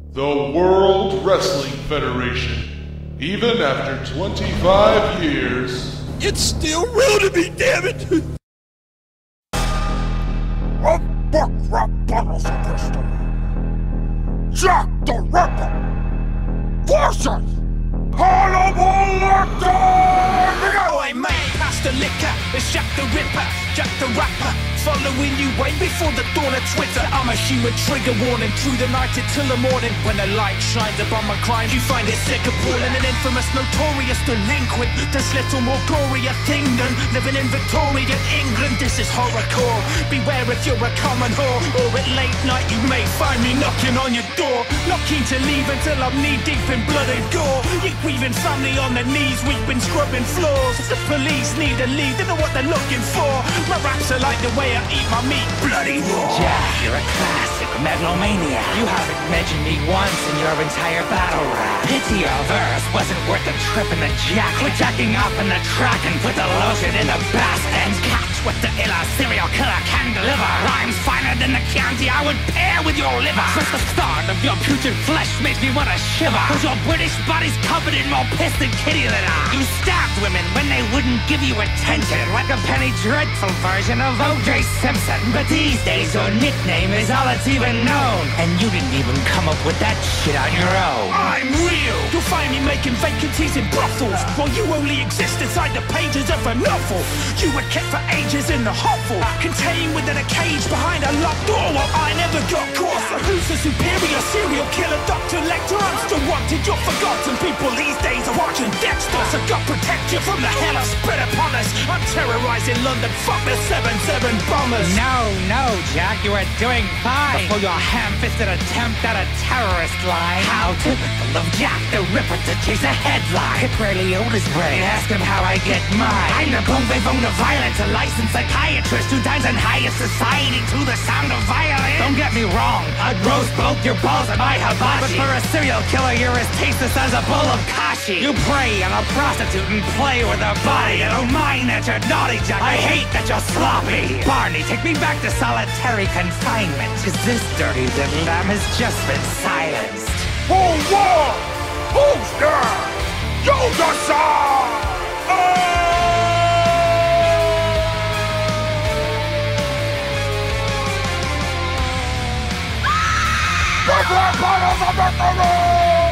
the World Wrestling Federation. Even after 25 years, it's still real to me, damn it! A buck rap bottles of pistol. Jack the Ripper versus Hannibal Lecter! Oi mate, pass the liquor, it's Jack the Ripper, Jack the Rapper. Following you way before the dawn of Twitter. I'm a human trigger warning through the night until the morning. When the light shines upon my crime, you find it sick, appalling. An infamous, notorious delinquent. There's little more gory a thing than living in Victorian England. This is horrorcore. Beware if you're a common whore, or at late night you may find me knocking on your door. Not keen to leave until I'm knee deep in blood and gore. You grieving family on their knees, we've been scrubbing floors. The police need a lead, they know what they're looking for. My raps are like the way I eat my meat, bloody raw. Jack, you're a classic megalomaniac. You haven't mentioned me once in your entire battle rap. Pity your verse wasn't worth the trip in the jack. Quit jacking up in the track and put the lotion in the bass end. Catch what the illa serial killer can deliver. Rhymes finer than the Chianti I would pair with your liver. Just the start of your putrid flesh makes me wanna shiver. Cause your British body's covered in more piss than kitty litter. You stabbed women when they wouldn't give you attention, like a Penny Dreadful version of O.J. Simpson. But these days your nickname is all that's even known, and you didn't even come up with that shit on your own. I'm real. You'll find me making vacancies in brothels, while you only exist inside the pages of a novel. You were kept for ages in the hovel, contained within a cage behind a locked door. Well, I never got caught. So who's the superior serial killer, Dr. Lecter? I'm still wanted. You're forgotten. People these days are watching Dexter. So God protect you from the hell I've spread upon us. I'm terrorizing London. Fuck the 7-7 bombers. No, Jack, you are doing fine before your ham-fisted attempt at a terrorist line. How typical of Jack the Ripper to chase a headline. Hit Ray Liotta's brain, ask him how I get mine. I'm the boom of violence, a licensed psychiatrist, 2 times in highest society to the sound of violence. Don't get me wrong, I'd roast both your balls at my hibachi, but for a serial killer, you're as tasteless as a bowl of kashi. You prey on a prostitute and play with her body. I don't mind that you're naughty, Jack. I hate that you're sloppy. Barney, take me back to solitary confinement, cause this dirty little lamb has just been silenced. Who won? Who's there? You decide! The Black Bottles of Victory!